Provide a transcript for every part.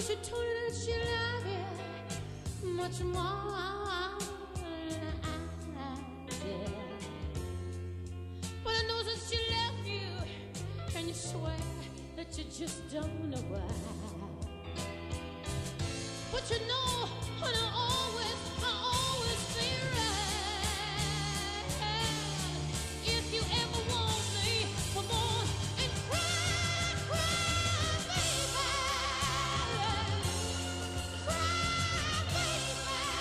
she told you that she loved you much more than I did. But I know that she left you, and you swear that you just don't know why. But you know, and I always be right. If you ever want me, come on and cry, cry, baby. Cry, baby.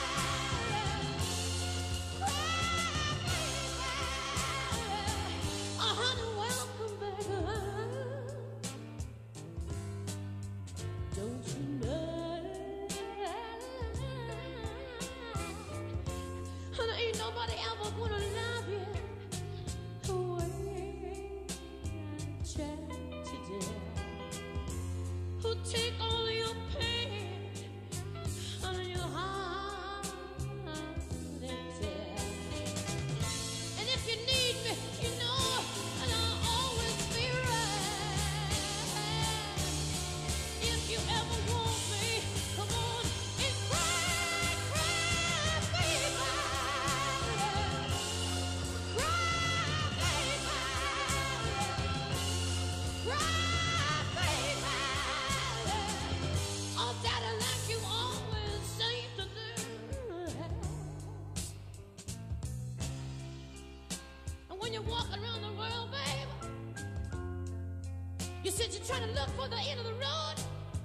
Cry, baby. Oh, honey, welcome back. Don't you know? And ain't nobody ever gonna love you the way I tried today. Who'll take all your pain and your heart and tear. And if you need me, you know, and I'll always be right. If you ever want me, come on and cry, cry, baby. Cry, baby. Cry, baby. Oh, daddy, like you always seem to do. And when you're walking around the world, baby, you said you're trying to look for the end of the road.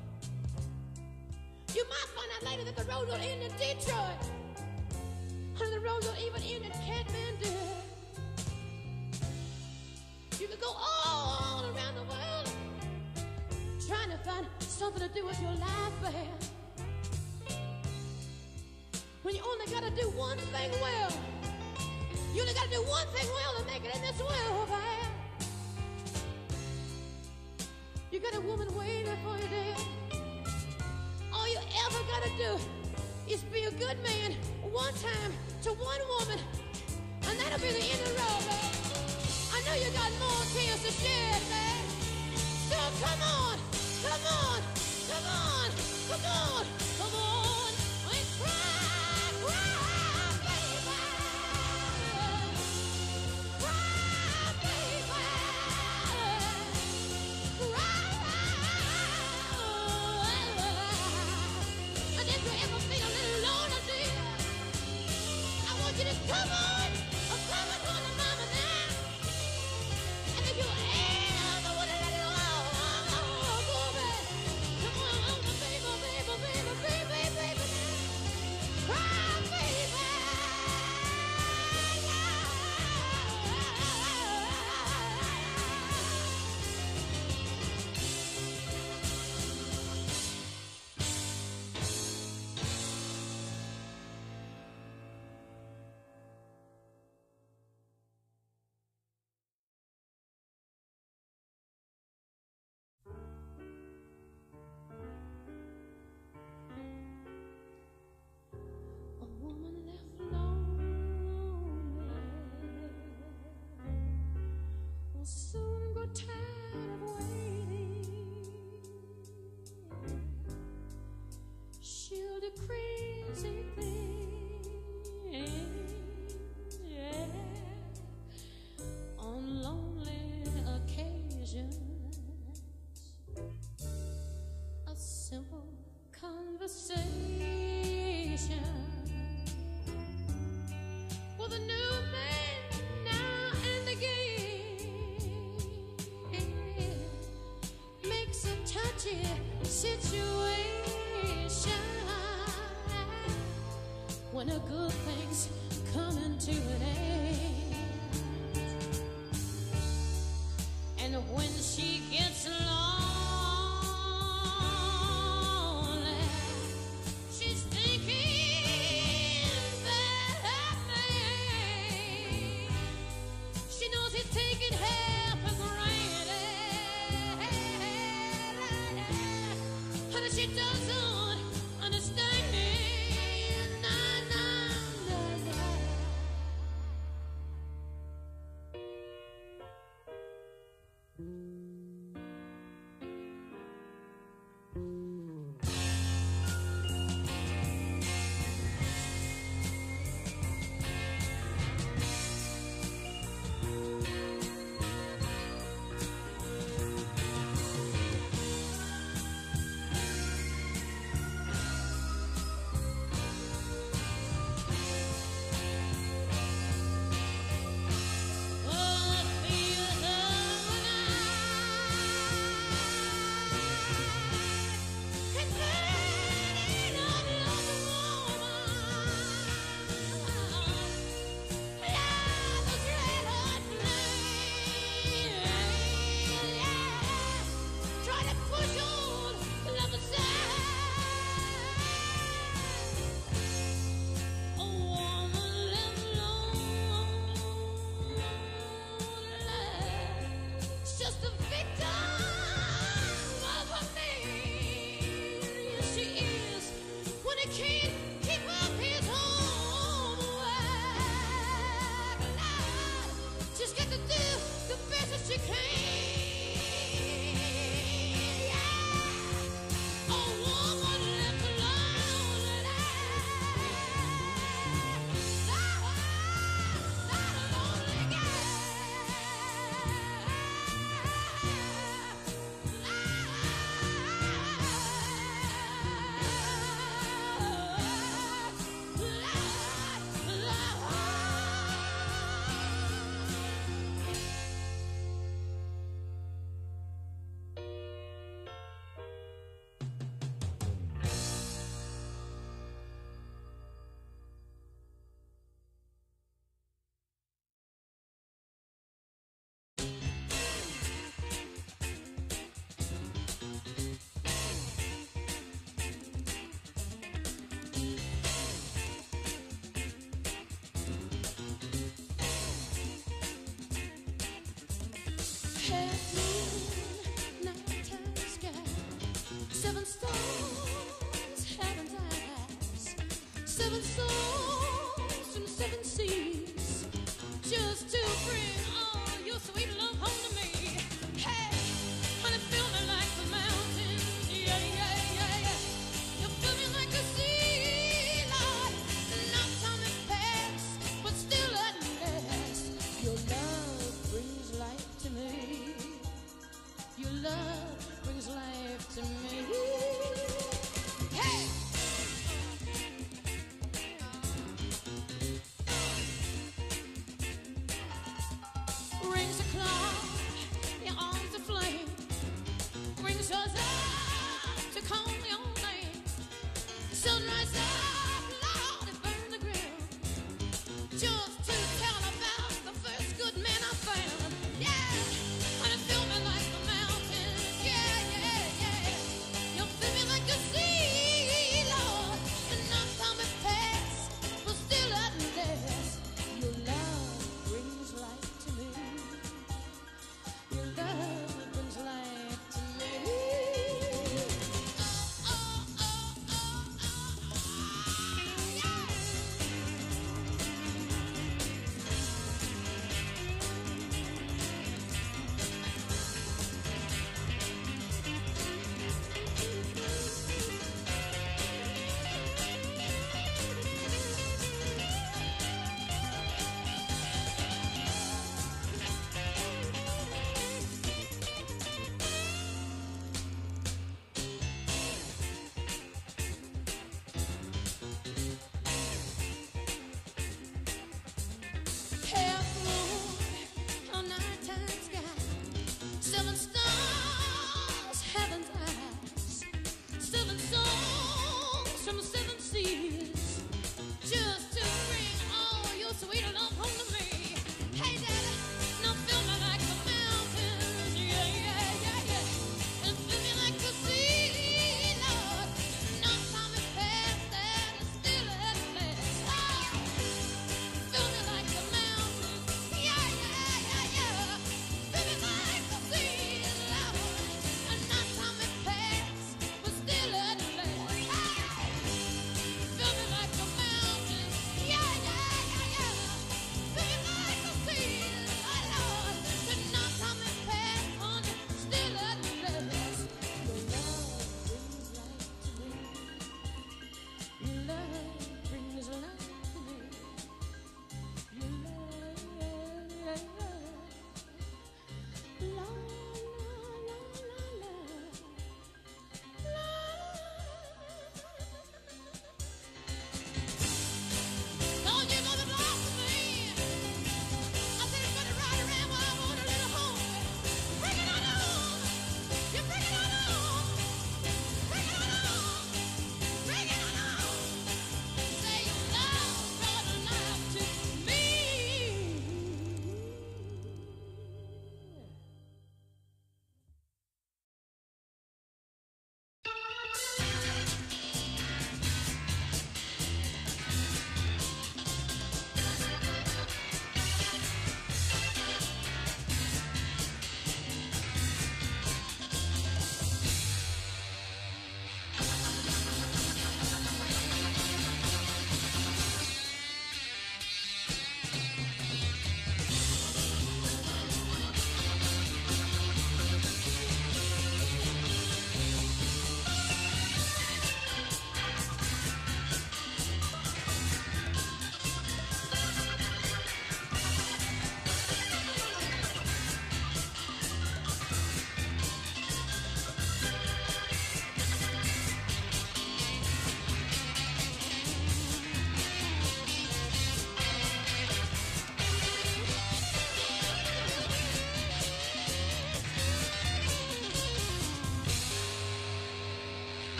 You might find out later that the road will end in Detroit, and the road will even end in Kathmandu. You could go all around the world trying to find something to do with your life, babe. When you only gotta do one thing well. You only gotta do one thing well to make it in this world, babe. You got a woman waiting for you there. All you ever gotta do is be a good man one time to one woman, and that'll be the end of the road, babe. I know you got more tears to shed, babe. So come on, come on, come on, come on, come on, and cry, cry, baby. Cry, baby. And if you ever feel a little lonely, dear, I want you to come on, come on, hold the mama now. And if you ever want to let it all go, baby, come on, baby, baby, baby, half moon, nighttime sky, 7 stars, heaven's eyes, 7 souls and 7 seas, just to bring all your sweet love home to me. Hey, honey, fill me like the mountains, yeah, yeah, yeah, yeah. You fill me like the sea, Lord. Not time has passed, but still at last, your love brings life to me.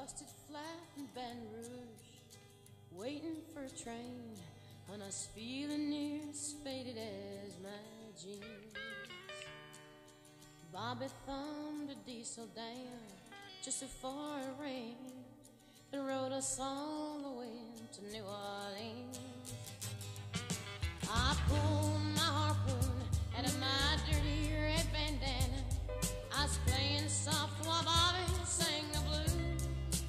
busted flat in Baton Rouge, waiting for a train, and I was feeling near as faded as my jeans. Bobby thumbed a diesel down just before it rained and rode us all the way to New Orleans. I pulled my harpoon out of my dirty red bandana. I was playing soft while Bobby sang the blues.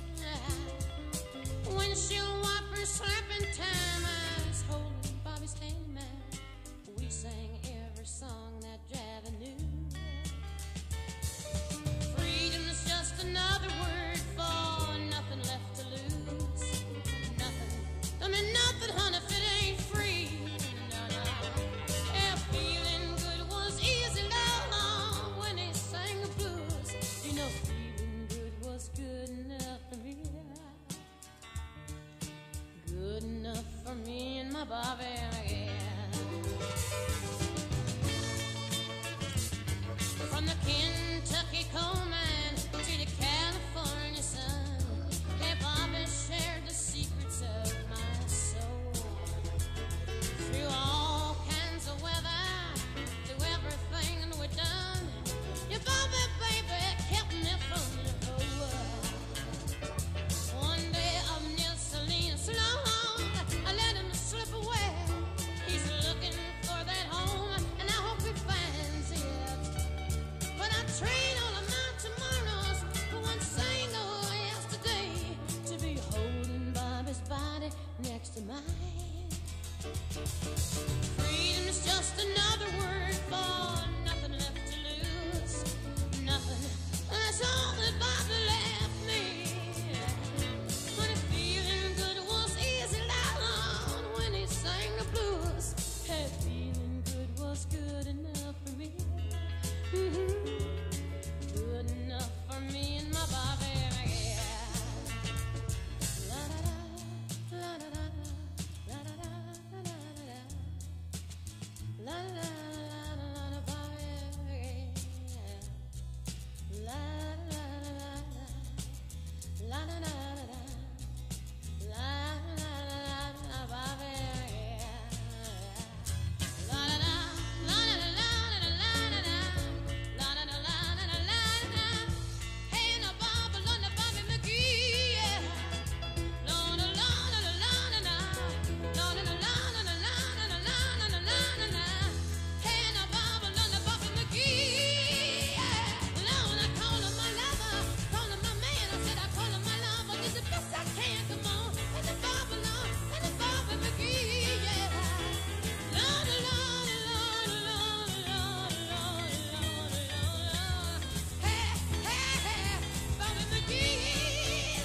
Windshield wipers slapping time, I was holding Bobby's hand, man. We sang every song that Javi knew. Freedom's just another word for nothing left to lose. Nothing, I mean nothing, honey, if it ain't free. No, no. Yeah, feeling good was easy, love, when they sang the blues. You know, feeling good was good enough for me. Good enough for me and my Bobby McGee. From the Kentucky coal mine to the California sun, hey, Bobby shared the secrets of my soul. Through all kinds of weather, through everything we've done, your Bobby, baby, kept me from the road. One day of Neil Salinas slow, I let him slip away. He's looking for that home, and I hope he finds it. But I trade all of my tomorrows for one single yesterday, to be holding Bobby's body next to mine. Freedom's just another word for nothing left to lose. Nothing, that's all that Bobby left me. But if feeling good was easy, loud when he sang the blues. Hey, feeling good was good enough for me. Good enough for me and my Bobby McGee. La da da, la da da, la da da, la da da, la da da, Bobby McGee. La da da, la da da, la da da, Bobby McGee. La da da, la da da, la da da, la da da, la da da. Hey, now Bobby, Lord, Bobby McGee, yeah. La da la da la da da, la da da la da la da la da la da. Hey, now Bobby, Lord, Bobby McGee, yeah. Lord, I call him my lover, call him my man. I said I call him my lover, did the best I can. Come on, and the Bobby, Lord, and the Bobby McGee, yeah. La da la da la da la da. Hey, hey, hey, Bobby McGee,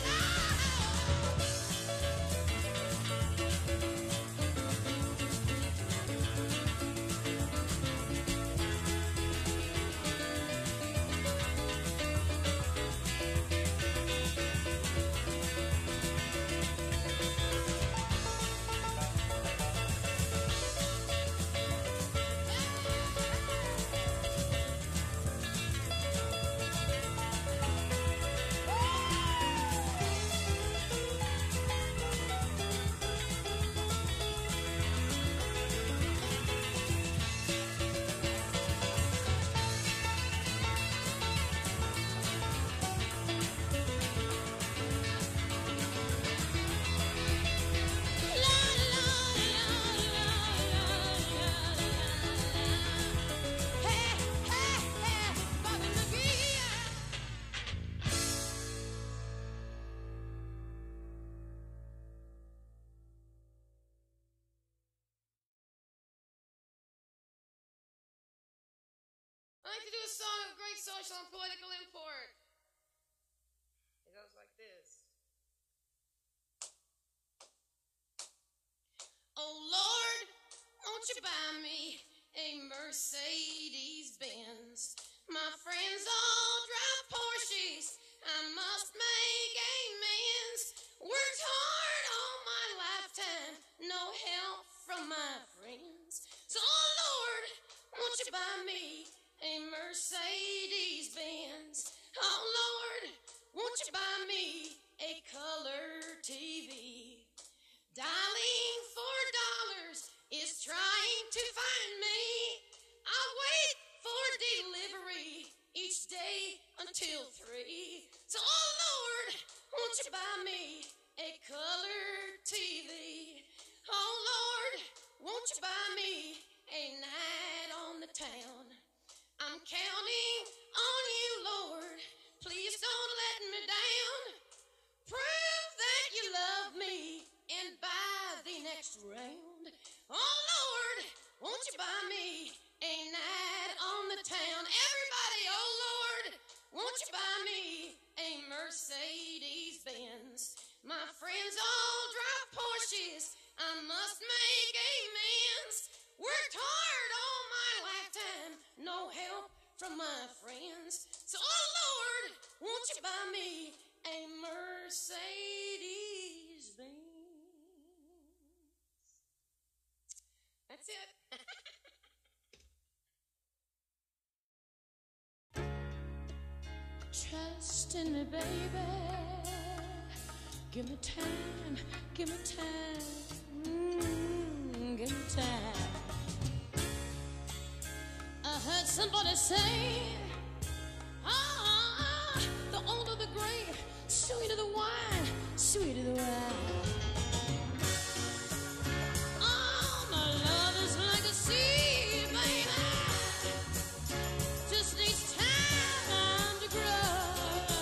I like to do a song of great social and political import. It goes like this. Oh Lord, won't you buy me a Mercedes Benz? My friends all drive Porsches, I must make amends. Worked hard all my lifetime, no help from my friends. So oh Lord, won't you buy me a Mercedes Benz? Oh Lord, won't you buy me a 2, 3. So, oh Lord, won't you buy me a color TV? Oh Lord, won't you buy me a night on the town? I'm counting on you, Lord. Please don't let me down. Prove that you love me and buy the next round. Oh Lord, won't you buy me a night on the town? Everybody, oh Lord, won't you buy me a Mercedes Benz? My friends all drive Porsches. I must make amends. Worked hard all my lifetime, no help from my friends. So, oh Lord, won't you buy me a Mercedes Benz? That's it. Trust in me, baby. Give me time, give me time, give me time. I heard somebody say, the older the grape, sweeter the wine, sweeter the wine. Oh, my love is like a seed, baby. Just needs time to grow.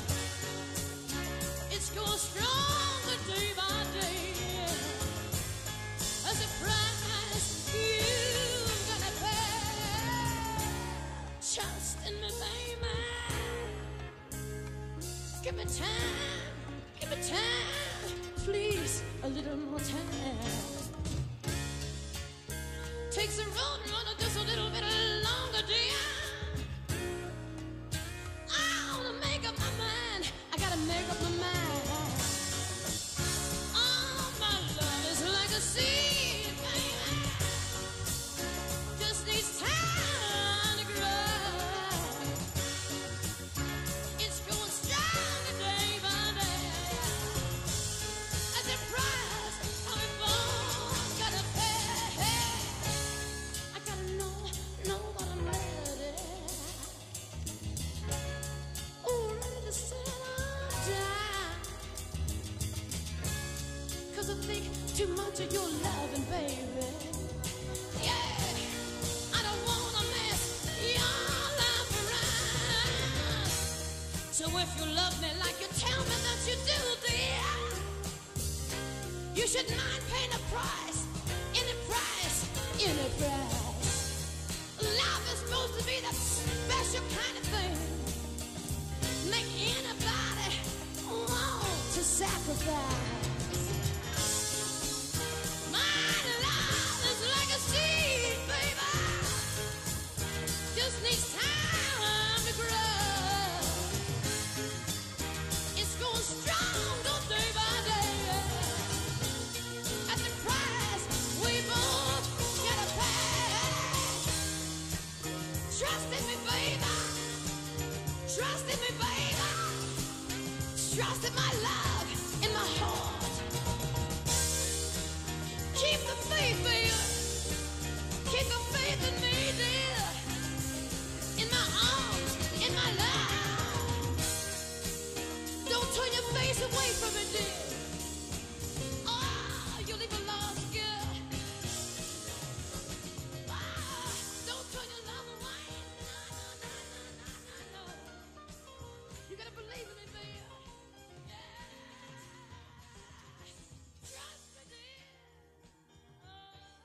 It's going stronger day by day. As a price you've got to pay. Trust in me, baby. Give me time, please, a little more time. Takes a road runner just a little bit longer, dear. I wanna make up my mind. I gotta make up my mind. Oh, my love is like a seed, baby. Just needs time to grow. It's going stronger day by day. As a price I'm born, gotta pay. I gotta know what I'm ready. Oh, ready to settle down. 'Cause I think too much of your loving, baby. Yeah, I don't wanna mess your life around. So if you love me like you tell me that you do, dear, you should mind paying a price, any price, any price. Love is supposed to be that special kind of thing. Make anybody want to sacrifice. My love is like a seed, baby. Just needs time to grow. It's going stronger day by day. At the price we both gotta pay. Trust in me, baby. Trust in me, baby. Trust in my love, in my heart. Keep the faith, baby. Keep the faith in me, dear. In my arms, in my love. Don't turn your face away from me, dear. Oh, you leave a lost girl. Oh, don't turn your love away. No. You gotta believe in me, baby. Yeah. Trust me, dear. Oh.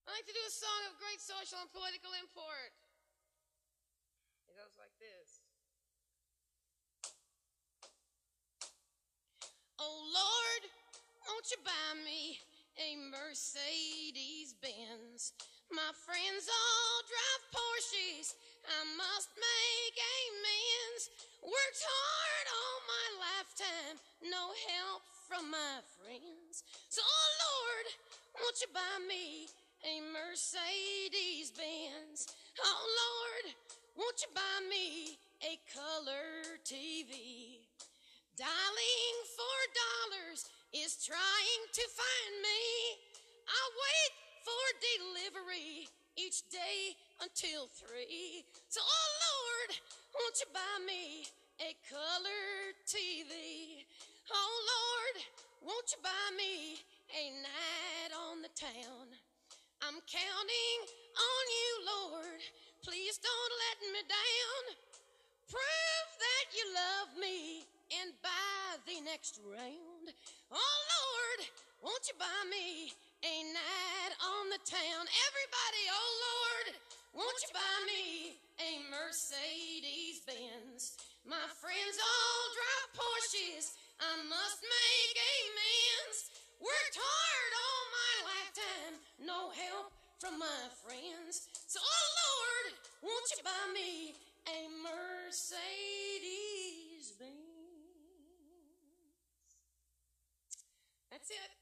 I like to do a song of great social and political import. It goes like this. Oh, Lord, won't you buy me a Mercedes Benz? My friends all drive Porsches. I must make amends. Worked hard all my lifetime, no help from my friends. So, oh, Lord, won't you buy me a Mercedes Benz? Oh, Lord, won't you buy me a color TV? Dialing $4 is trying to find me. I wait for delivery each day until 3. So, oh Lord, won't you buy me a color TV? Oh Lord, won't you buy me a night on the town? I'm counting on you, Lord. Please don't let me down. Prove that you love me and buy the next round. Oh Lord, won't you buy me a night on the town? Everybody, oh Lord, won't you buy me a Mercedes Benz? My friends all drive Porsches. I must make amends. Worked hard all my lifetime, no help from my friends. So, oh Lord, won't you buy me a Mercedes Benz? That's it.